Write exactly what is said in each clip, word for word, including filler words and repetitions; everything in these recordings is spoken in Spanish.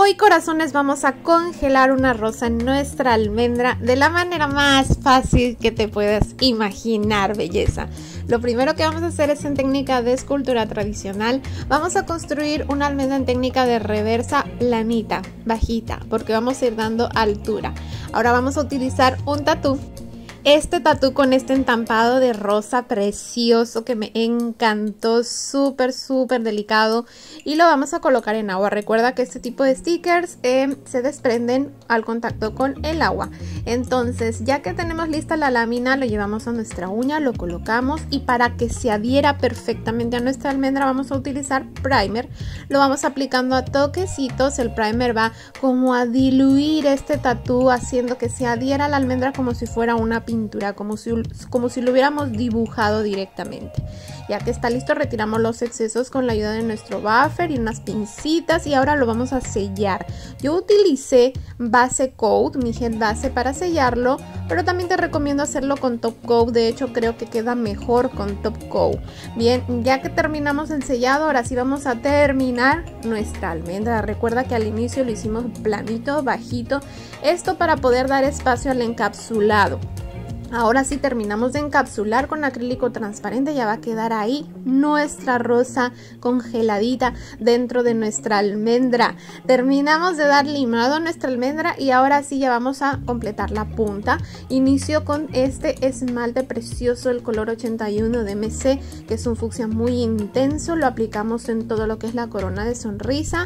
Hoy, corazones, vamos a congelar una rosa en nuestra almendra de la manera más fácil que te puedas imaginar, belleza. Lo primero que vamos a hacer es en técnica de escultura tradicional. Vamos a construir una almendra en técnica de reversa planita, bajita, porque vamos a ir dando altura. Ahora vamos a utilizar un tatú. Este tatú con este entampado de rosa precioso que me encantó, súper súper delicado, y lo vamos a colocar en agua. Recuerda que este tipo de stickers eh, se desprenden al contacto con el agua. Entonces, ya que tenemos lista la lámina, lo llevamos a nuestra uña, lo colocamos, y para que se adhiera perfectamente a nuestra almendra vamos a utilizar primer. Lo vamos aplicando a toquecitos. El primer va como a diluir este tatú, haciendo que se adhiera a la almendra como si fuera una pintura, como si, como si lo hubiéramos dibujado directamente. Ya que está listo, retiramos los excesos con la ayuda de nuestro buffer y unas pincitas, y ahora lo vamos a sellar. Yo utilicé base coat, mi gel base, para sellarlo, pero también te recomiendo hacerlo con top coat. De hecho, creo que queda mejor con top coat. Bien, ya que terminamos el sellado, ahora sí vamos a terminar nuestra almendra. Recuerda que al inicio lo hicimos planito, bajito, esto para poder dar espacio al encapsulado. Ahora sí terminamos de encapsular con acrílico transparente, ya va a quedar ahí nuestra rosa congeladita dentro de nuestra almendra. Terminamos de dar limado a nuestra almendra y ahora sí ya vamos a completar la punta. Inicio con este esmalte precioso, el color ochenta y uno de M C, que es un fucsia muy intenso. Lo aplicamos en todo lo que es la corona de sonrisa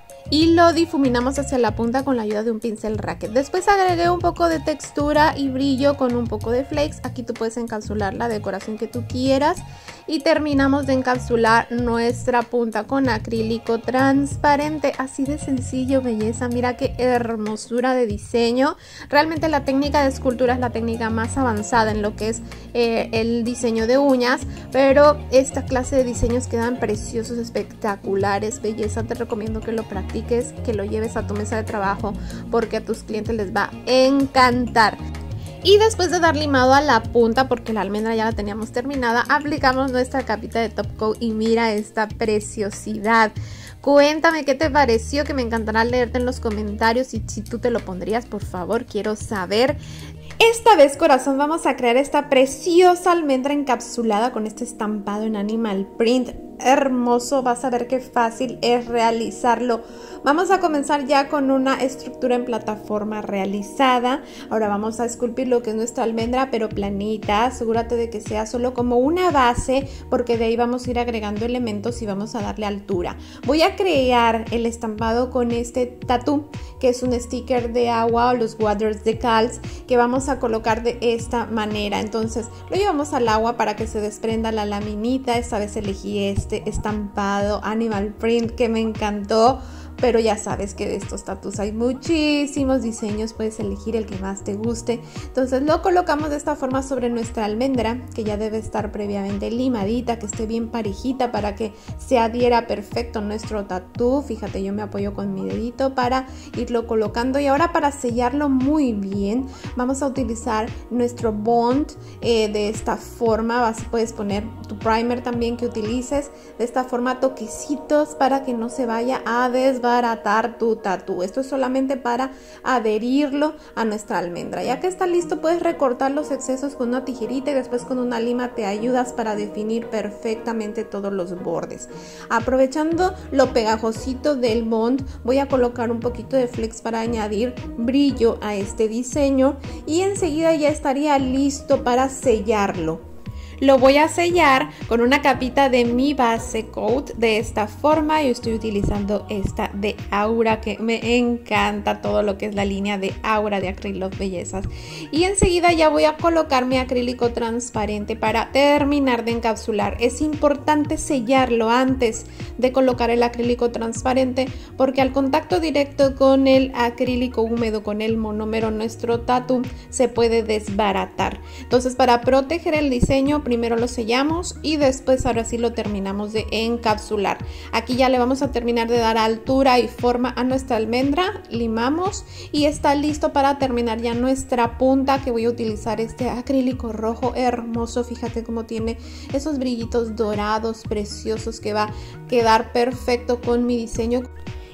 y lo difuminamos hacia la punta con la ayuda de un pincel racket. Después agregué un poco de textura y brillo con un poco de flakes. Aquí tú puedes encapsular la decoración que tú quieras. Y terminamos de encapsular nuestra punta con acrílico transparente. Así de sencillo, belleza. Mira qué hermosura de diseño. Realmente la técnica de escultura es la técnica más avanzada en lo que es eh, el diseño de uñas. Pero esta clase de diseños quedan preciosos, espectaculares, belleza. Te recomiendo que lo practiques, que lo lleves a tu mesa de trabajo, porque a tus clientes les va a encantar. Y después de dar limado a la punta, porque la almendra ya la teníamos terminada, aplicamos nuestra capita de top coat y mira esta preciosidad. Cuéntame qué te pareció, que me encantará leerte en los comentarios, y si tú te lo pondrías, por favor, quiero saber. Esta vez, corazón, vamos a crear esta preciosa almendra encapsulada con este estampado en animal print hermoso. Vas a ver qué fácil es realizarlo. Vamos a comenzar ya con una estructura en plataforma realizada. Ahora vamos a esculpir lo que es nuestra almendra, pero planita. Asegúrate de que sea solo como una base, porque de ahí vamos a ir agregando elementos y vamos a darle altura. Voy a crear el estampado con este tatú, que es un sticker de agua, o los waters decals, que vamos a colocar de esta manera. Entonces lo llevamos al agua para que se desprenda la laminita. Esta vez elegí este estampado animal print que me encantó, pero ya sabes que de estos tatús hay muchísimos diseños, puedes elegir el que más te guste. Entonces lo colocamos de esta forma sobre nuestra almendra, que ya debe estar previamente limadita, que esté bien parejita para que se adhiera perfecto nuestro tatú. Fíjate, yo me apoyo con mi dedito para irlo colocando. Y ahora, para sellarlo muy bien, vamos a utilizar nuestro bond eh, de esta forma. Vas, puedes poner tu primer también que utilices, de esta forma, toquecitos para que no se vaya a desbaratar tu tatú. Esto es solamente para adherirlo a nuestra almendra. Ya que está listo, puedes recortar los excesos con una tijerita, y después con una lima te ayudas para definir perfectamente todos los bordes. Aprovechando lo pegajosito del bond, voy a colocar un poquito de flex para añadir brillo a este diseño, y enseguida ya estaría listo para sellarlo. Lo voy a sellar con una capita de mi base coat de esta forma. Yo estoy utilizando esta de Aura, que me encanta todo lo que es la línea de Aura de Acrylic Bellezas. Y enseguida ya voy a colocar mi acrílico transparente para terminar de encapsular. Es importante sellarlo antes de colocar el acrílico transparente, porque al contacto directo con el acrílico húmedo, con el monómero, nuestro tatú se puede desbaratar. Entonces, para proteger el diseño, primero lo sellamos y después ahora sí lo terminamos de encapsular. Aquí ya le vamos a terminar de dar altura y forma a nuestra almendra, limamos y está listo para terminar ya nuestra punta, que voy a utilizar este acrílico rojo hermoso. Fíjate cómo tiene esos brillitos dorados preciosos, que va a quedar perfecto con mi diseño.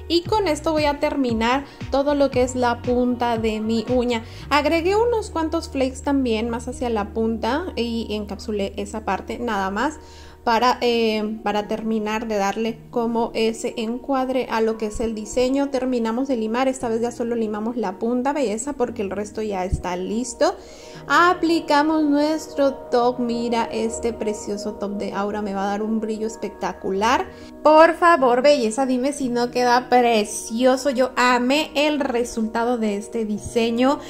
Y con esto voy a terminar todo lo que es la punta de mi uña. Agregué unos cuantos flakes también más hacia la punta y encapsulé esa parte nada más para, eh, para terminar de darle como ese encuadre a lo que es el diseño. Terminamos de limar, esta vez ya solo limamos la punta, belleza, porque el resto ya está listo. Aplicamos nuestro top, mira este precioso top de Aura, me va a dar un brillo espectacular. Por favor, belleza, dime si no queda precioso. Yo amé el resultado de este diseño.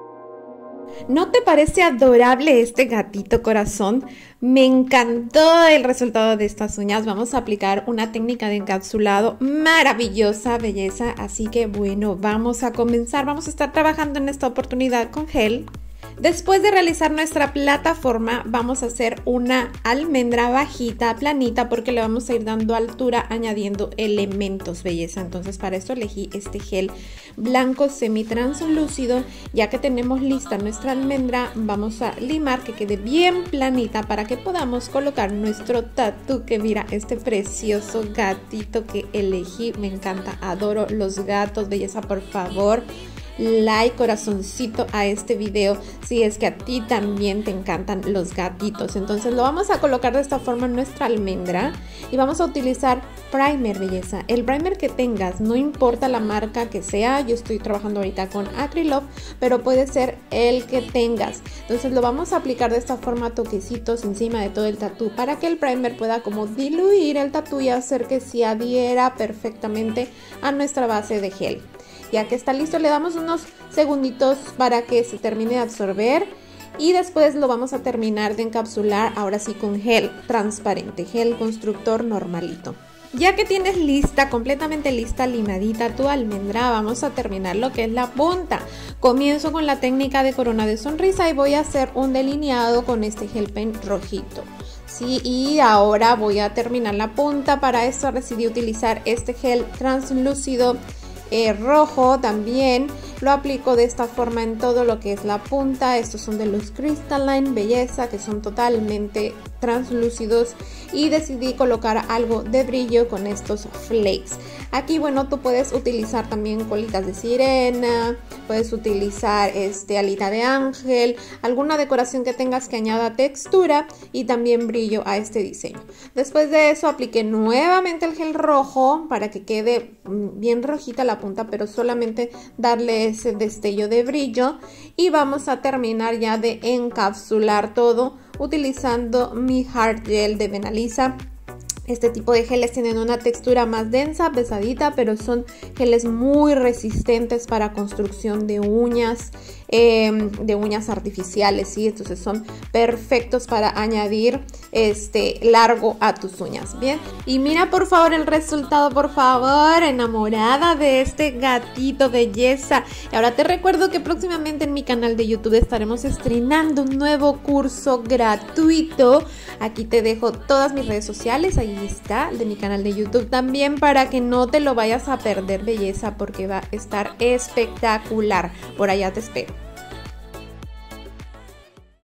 ¿No te parece adorable este gatito corazón? Me encantó el resultado de estas uñas. Vamos a aplicar una técnica de encapsulado maravillosa, belleza. Así que bueno, vamos a comenzar. Vamos a estar trabajando en esta oportunidad con gel. Después de realizar nuestra plataforma, vamos a hacer una almendra bajita, planita, porque le vamos a ir dando altura añadiendo elementos, belleza. Entonces para esto elegí este gel blanco semi-translúcido. Ya que tenemos lista nuestra almendra, vamos a limar que quede bien planita para que podamos colocar nuestro tatú, que mira este precioso gatito que elegí. Me encanta, adoro los gatos, belleza, por favor. Like, corazoncito a este video si es que a ti también te encantan los gatitos. Entonces lo vamos a colocar de esta forma en nuestra almendra y vamos a utilizar primer, belleza. El primer que tengas, no importa la marca que sea. Yo estoy trabajando ahorita con Acrylove, pero puede ser el que tengas. Entonces lo vamos a aplicar de esta forma, toquecitos encima de todo el tatú, para que el primer pueda como diluir el tatú y hacer que se adhiera perfectamente a nuestra base de gel. Ya que está listo, le damos unos segunditos para que se termine de absorber y después lo vamos a terminar de encapsular, ahora sí, con gel transparente, gel constructor normalito. Ya que tienes lista, completamente lista, limadita tu almendra, vamos a terminar lo que es la punta. Comienzo con la técnica de corona de sonrisa y voy a hacer un delineado con este gel pen rojito. Sí, y ahora voy a terminar la punta. Para esto decidí utilizar este gel translúcido Eh, rojo también. Lo aplico de esta forma en todo lo que es la punta. Estos son de los Crystalline, belleza, que son totalmente translúcidos, y decidí colocar algo de brillo con estos flakes. Aquí, bueno, tú puedes utilizar también colitas de sirena, puedes utilizar este alita de ángel, alguna decoración que tengas que añada textura y también brillo a este diseño. Después de eso apliqué nuevamente el gel rojo para que quede bien rojita la punta, pero solamente darle ese destello de brillo, y vamos a terminar ya de encapsular todo utilizando mi Hard Gel de Benalisa. Este tipo de geles tienen una textura más densa, pesadita, pero son geles muy resistentes para construcción de uñas, eh, de uñas artificiales, ¿sí? Entonces son perfectos para añadir este largo a tus uñas, ¿bien? Y mira por favor el resultado, por favor, enamorada de este gatito, belleza. Y ahora te recuerdo que próximamente en mi canal de YouTube estaremos estrenando un nuevo curso gratuito. Aquí te dejo todas mis redes sociales, ahí está, el de mi canal de YouTube también, para que no te lo vayas a perder, belleza, porque va a estar espectacular. Por allá te espero.